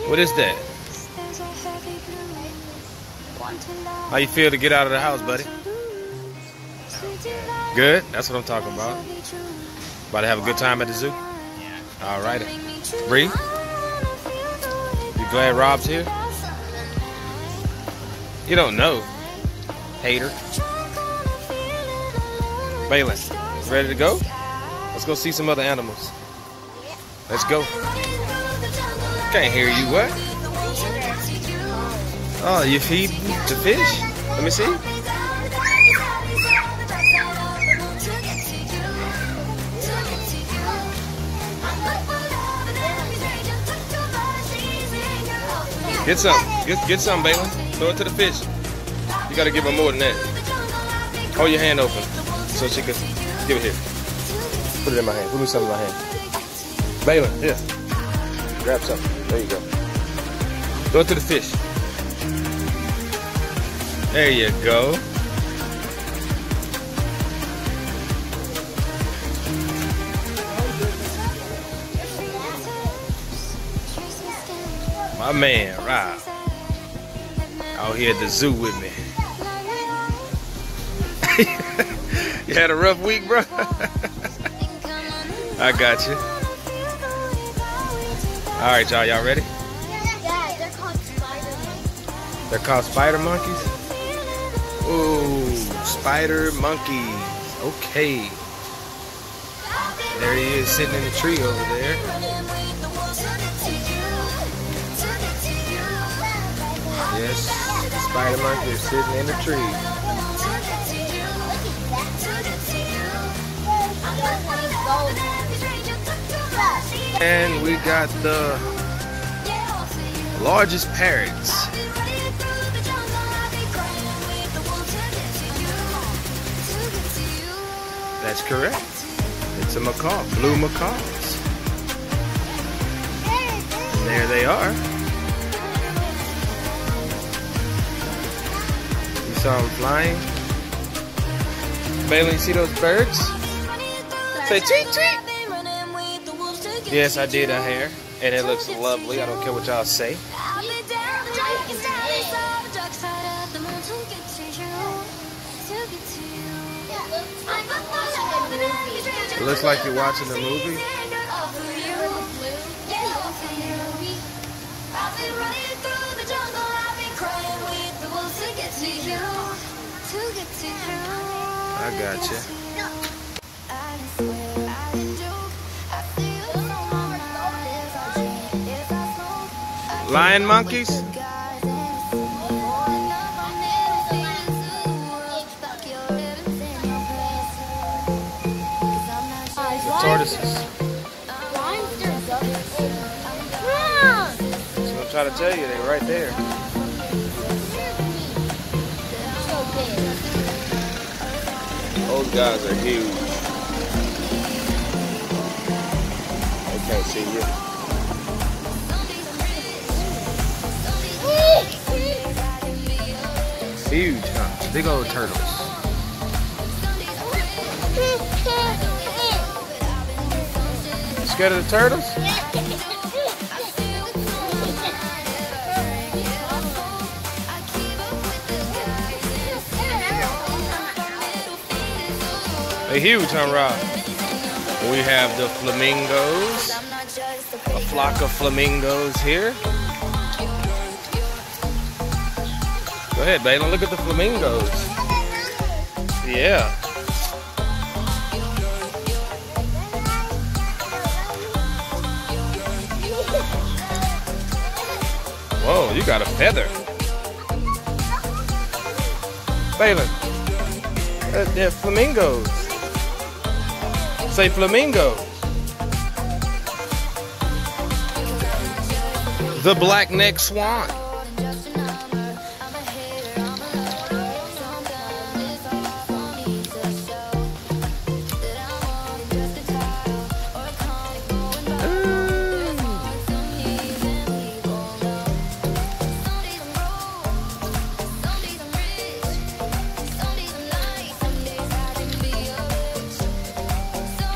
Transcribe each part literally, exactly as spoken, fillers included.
What is that? How you feel to get out of the house, buddy? Good? That's what I'm talking about. About to have a good time at the zoo? All right. Bree? You glad Rob's here? You don't know. Hater. Baylin, ready to go? Let's go see some other animals. Let's go. Can't hear you, what? Oh, you feed the fish? Let me see. Get some. Get, get some, Baylin. Throw it to the fish. You gotta give her more than that. Hold your hand open so she can give it here. Put it in my hand. Put me some in my hand. Baylin, here. Grab some. There you go. Throw it to the fish. There you go. My man, Rob, out here at the zoo with me. You had a rough week, bro? I got you. All right, y'all, y'all ready? Yeah, they're called spider monkeys. They're called spider monkeys? Ooh, spider monkeys. Okay. There he is sitting in the tree over there. Yes, the spider monkey is sitting in the tree. And we got the largest parrots. That's correct. It's a macaw, blue macaws. There they are. You saw them flying. Baylin, you see those birds? Say tweet tweet. Yes, I did her hair, and it looks lovely. I don't care what y'all say. It looks like you're watching a movie. I got you. Lion monkeys? Tortoises. That's what I'm trying to tell you, they're right there. Those guys are huge. They can't see you. Huge, huh? Big old turtles. Scared of the turtles? They're huge, huh, Rob? We have the flamingos. A flock of flamingos here. Go ahead, Baylin. Look at the flamingos. Yeah. Whoa, you got a feather. Baylin, uh, they're flamingos. Say flamingo. The black-necked swan.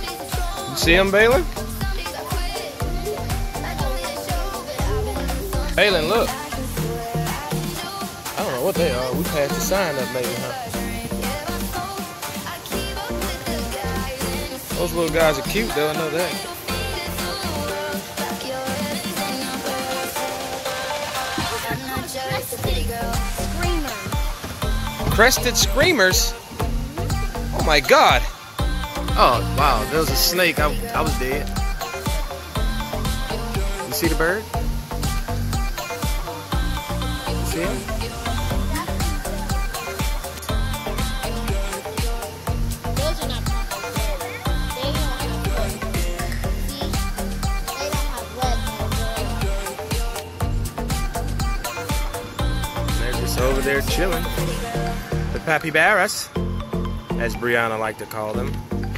See him, Baylin? Balin, look. I don't know what they are. We passed the sign up maybe, huh? Those little guys are cute though, I know that. Crested screamers? Oh my god. Oh wow, there was a snake. I, I was dead. You see the bird? You see him? Those are not chocolate. They don't have legs. See? They don't have legs. They're just over there chilling. The capybaras, as Brianna liked to call them.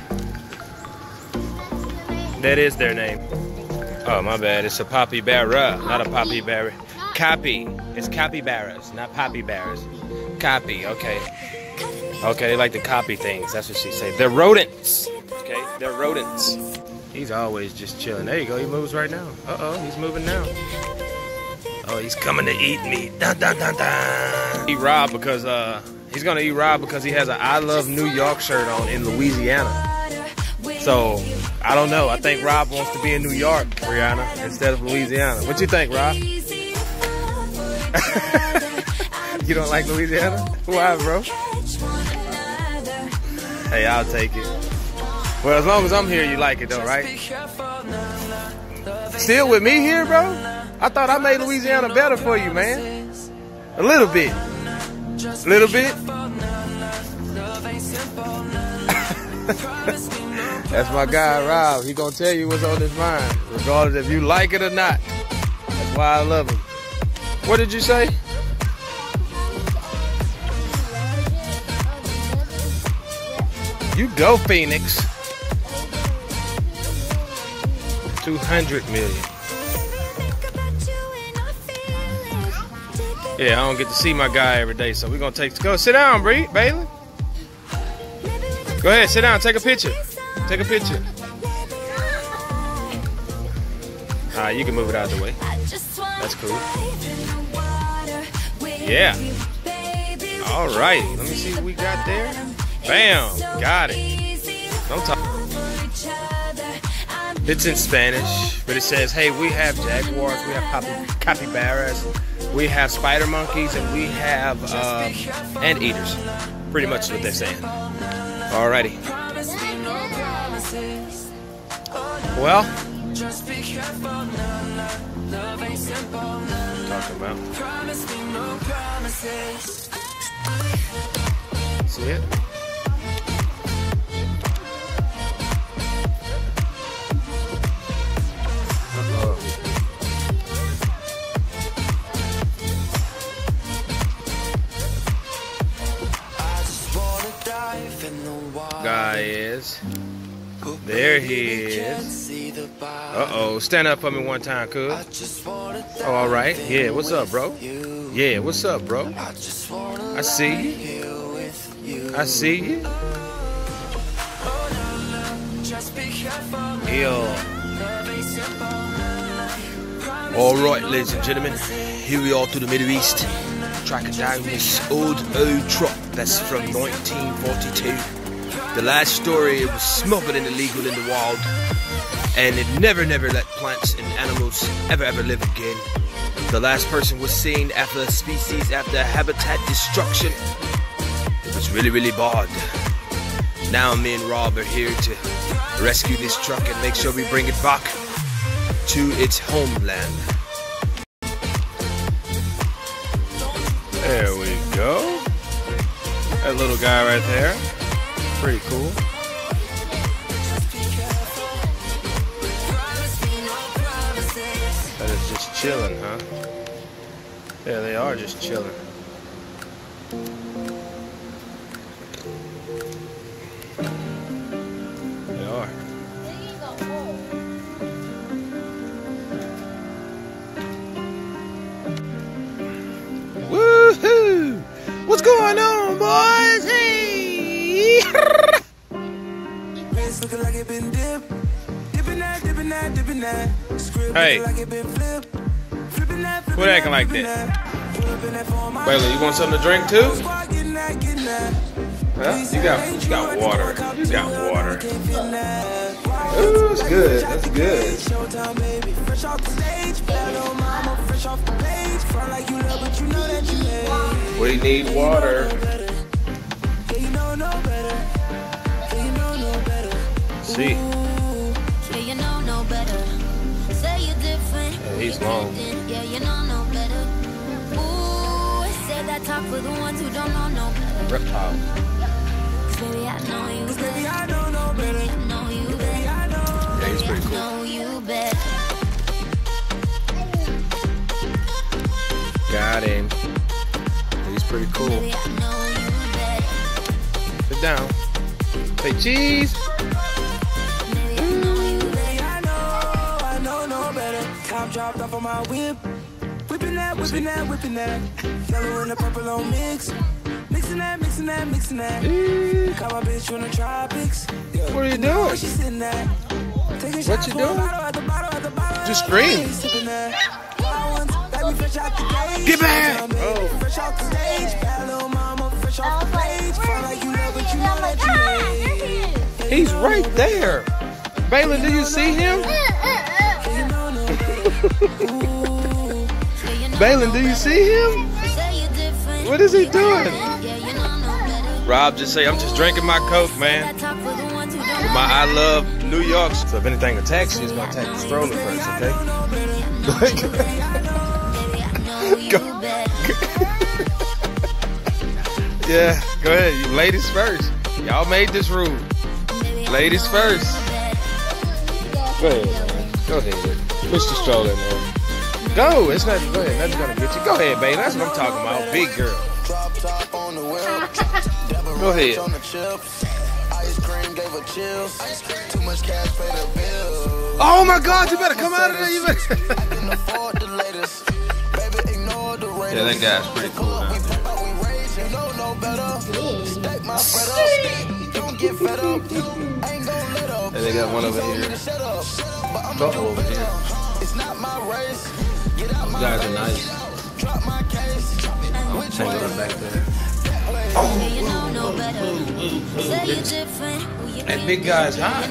That is their name. Oh, my bad. It's a capybara, not a capybara. Capi. It's capybaras, not capybaras. Capi, okay. Okay, they like to copy things. That's what she said. They're rodents. Okay, they're rodents. He's always just chilling. There you go. He moves right now. Uh-oh, he's moving now. Oh, he's coming to eat me. Dun, dun, dun, dun. Eat Rob because uh, he's gonna eat Rob because he has an I Love New York shirt on in Louisiana. So I don't know. I think Rob wants to be in New York, Brianna, instead of Louisiana. What you think, Rob? You don't like Louisiana? Why, bro? Hey, I'll take it. Well, as long as I'm here, you like it though, right? Still with me here, bro? I thought I made Louisiana better for you, man. A little bit. A little bit. That's my guy, Rob. He gonna tell you what's on his mind, regardless if you like it or not. That's why I love him. What did you say? You go, Phoenix. two hundred million. Yeah, I don't get to see my guy every day, so we're gonna take. Go sit down, Bree, Bailey. Go ahead, sit down, take a picture. Take a picture. Alright, you can move it out of the way. That's cool. Yeah. Alright, let me see what we got there. Bam! Got it. Don't talk. It's in Spanish, but it says, hey, we have jaguars, we have capybaras, we have spider monkeys, and we have um, anteaters. Pretty much what they're saying. Alrighty. Well, talking about. See it? Uh-oh. Guy is. There he is. Uh-oh. Stand up for me one time, cool. Oh, all right. Yeah, what's up, bro? Yeah, what's up, bro? I see you. I see you. Yo. All right, ladies and gentlemen. Here we are to the Middle East. Tracking down this old, old truck that's from nineteen forty-two. The last story, it was smothered and illegal in the wild, and it never, never let plants and animals ever, ever live again. The last person was seen after a species, after habitat destruction. It was really, really bad. Now me and Rob are here to rescue this truck and make sure we bring it back to its homeland. There we go. That little guy right there. Pretty cool. That is just chilling, huh? Yeah, they are just chilling. They are. Woohoo! What's going on, boys? Hey! Hey. Quit acting like that. Bailey, you want something to drink too? Huh? You got, you got water. You got water. Ooh, that's good. That's good. We need water. See. Yeah, he's long. Reptile. Yeah, he's pretty cool. Got him. He's pretty cool. Sit down. Say cheese. Top dropped off on my whip. Whipping that, whipping that, whipping that. Yellow and the purple on mix. Mixing that, mixing that, mixing that. Call my bitch from the tropics. What are you doing? What you doing? Just scream. Get back! Oh. He's right there. Bailey, do you see him? Bailey, do you see him? What is he doing? Rob just say, I'm just drinking my Coke, man. My I love New York. So if anything attacks you, it's gonna attack the stroller first, okay? Go. Yeah, go ahead. You ladies first. Y'all made this rule. Ladies first. Go ahead, man. Go ahead. Push the stroller in there. Go. It's nothing. Go ahead. Nothing's gonna get you. Go ahead, baby. That's what I'm talking about. Big girl. Go ahead. Oh my God! You better come out of there. You better. Yeah, that guy's pretty cool now. And they got one over here. Couple over here. Those guys are nice. I'll tangle them back there. That big guy's hot.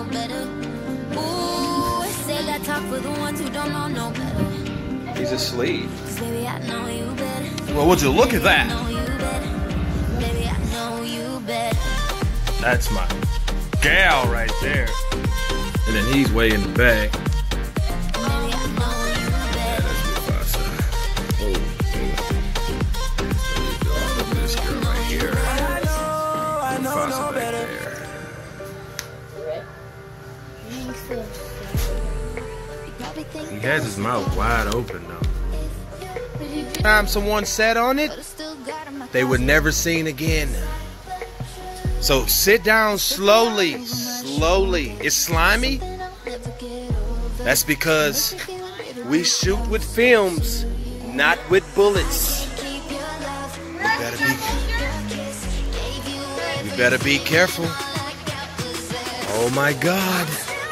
He's asleep. Well, would you look at that? That's my gal right there. And then he's way in the back. Yeah, that's Mufasa. Oh, look at this girl right here. Mufasa back there. He has his mouth wide open though. Time someone sat on it, they were never seen again. So sit down slowly, slowly. It's slimy? That's because we shoot with films, not with bullets. You better be, you better be careful. Oh my God.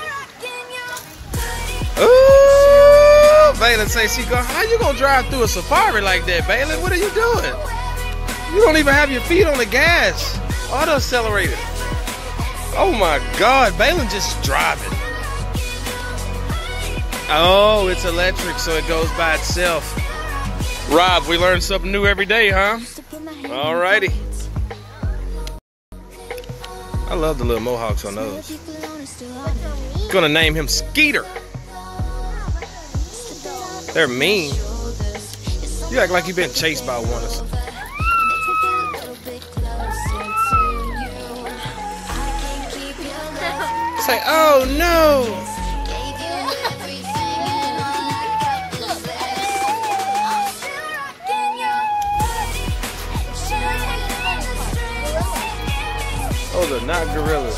Ooh, Bailey say she go, how you gonna drive through a safari like that, Bailey? What are you doing? You don't even have your feet on the gas. Auto accelerator. Oh my God, Balin just driving. Oh, it's electric, so it goes by itself. Rob, we learn something new every day, huh? Alrighty. I love the little mohawks on those. Gonna name him Skeeter. They're mean. You act like you've been chased by one or something. Say, oh no! Oh, they're not gorillas.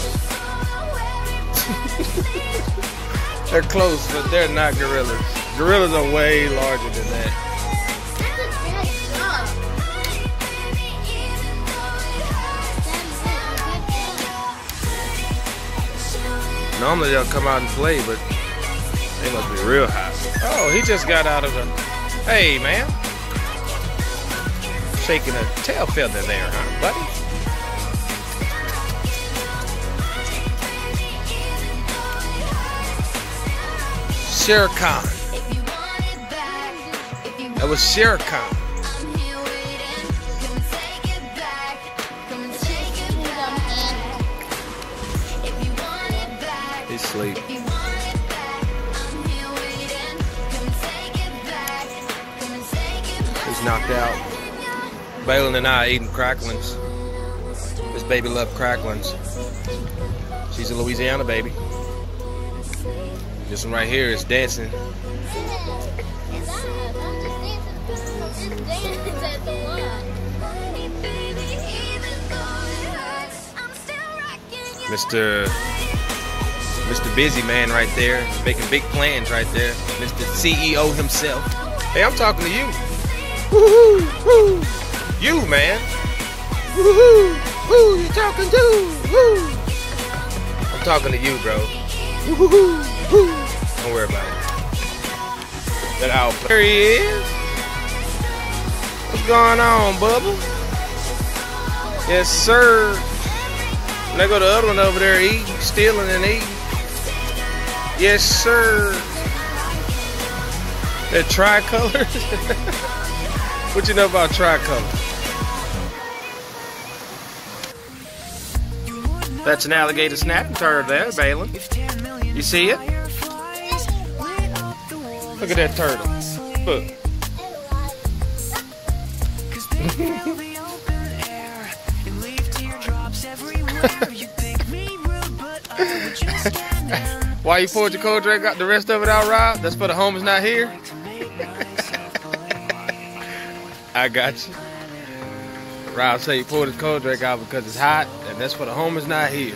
They're close, but they're not gorillas. Gorillas are way larger than that. Normally they'll come out and play, but they must be real hot. Oh, he just got out of the Hey, man. Shaking a tail feather there, huh, buddy? Shere Khan. That was Shere Khan. He's asleep. He's knocked out. Baylin and I are eating cracklings. This baby loves cracklings. She's a Louisiana baby. This one right here is dancing. Mister Mister Busy Man right there, making big plans right there. Mister C E O himself. Hey, I'm talking to you. Woo-hoo, woo. You, man. Woo-hoo, woo, you talking to? Woo. I'm talking to you, bro. Woo-hoo, woo. Don't worry about it. That owl. There he is. What's going on, Bubba? Yes, sir. And there go the other one over there eating, stealing and eating. Yes, sir. That tricolor. What you know about tricolor? That's an alligator snapping turtle there, Baylin. You see it? Look at that turtle. Look. Why you poured your cold drink, got the rest of it out, Rob? That's for the homies not here? I got you. Rob said you poured his cold drink out because it's hot, and that's for the homies not here.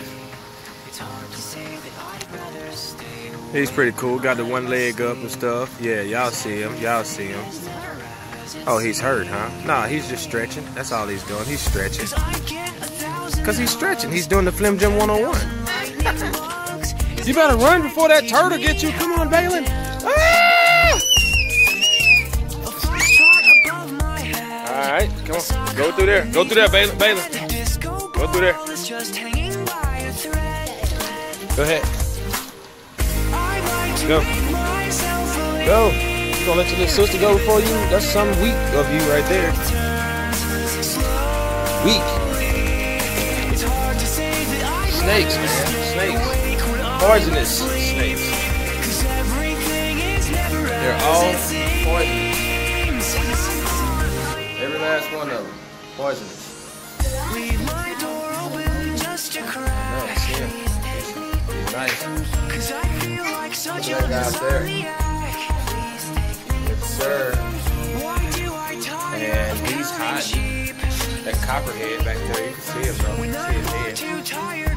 He's pretty cool. Got the one leg up and stuff. Yeah, y'all see him. Y'all see him. Oh, he's hurt, huh? Nah, he's just stretching. That's all he's doing. He's stretching. Because he's stretching. He's doing the Flim Jim one oh one. You better run before that turtle gets you. Come on, Baylin. Ah! All right, come on. Go through there. Go through there, Baylin. Baylin. Go through there. Go ahead. Go. Go. You gonna let your little sister go before you? That's some weak of you right there. Weak. Snakes, man. Snakes. Poisonous snakes. They're all poisonous. Every last one of them. Poisonous. Nice, yeah. Nice. Look at that guy out there. Yes, sir. And he's hiding. That copperhead back there, you can see him, bro. You can see his head.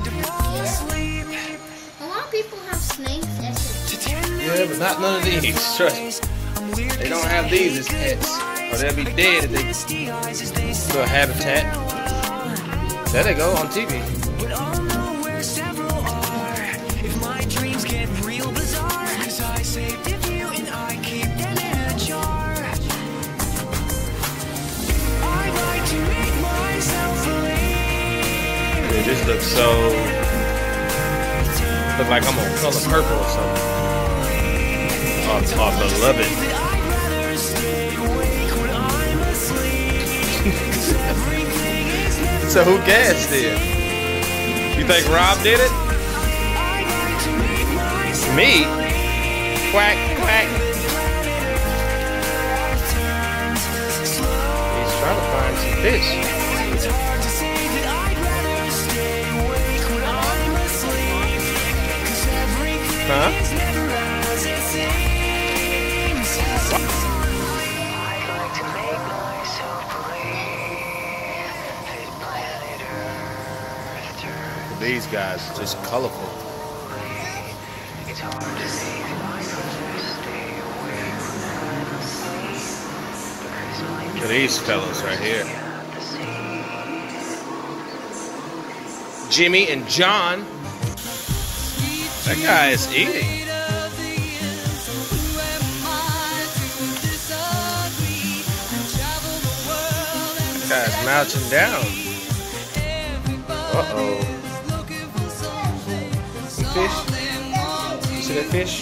A lot of people have snakes as pets. Yeah, but not none of these. Trust me. They don't have these as pets. Or they'll be dead if they go a habitat. There they go on T V. It just looks so, look like I'm on color purple or something. Oh, oh beloved. So who gassed it? You think Rob did it? Me? Quack, quack. He's trying to find some fish. Huh? These guys are just colorful. Look at these fellas right here. Jimmy and John. That guy is eating. guy's melting down. Uh-oh. Some fish? You see that fish?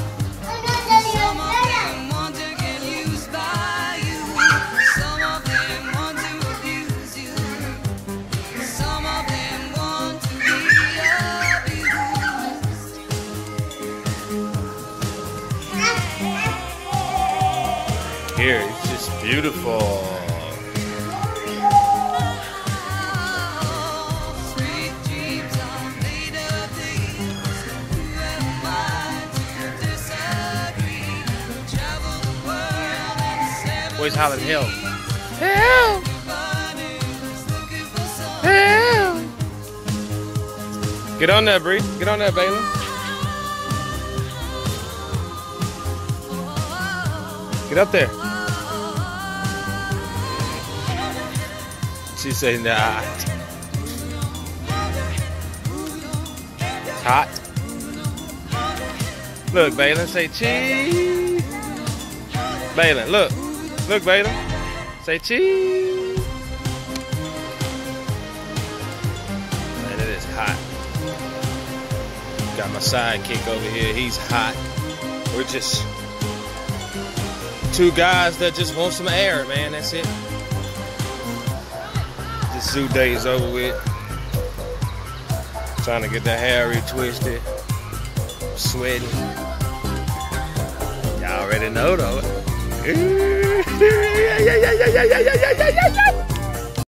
Here, it's just beautiful. Boys hollering help. Help! Help! Get on there, Bree. Get on there, Bailey. Get up there. She said nah. It's hot. Look, Bailey, say cheese. Bailey, look. Look, Bailey. Say cheese. Man, it is hot. Got my sidekick over here. He's hot. We're just two guys that just want some air, man. That's it. This zoo day is over with. Trying to get the hair retwisted. Sweating. Y'all already know though. Yeah, yeah, yeah, yeah, yeah, yeah, yeah, yeah, yeah, yeah.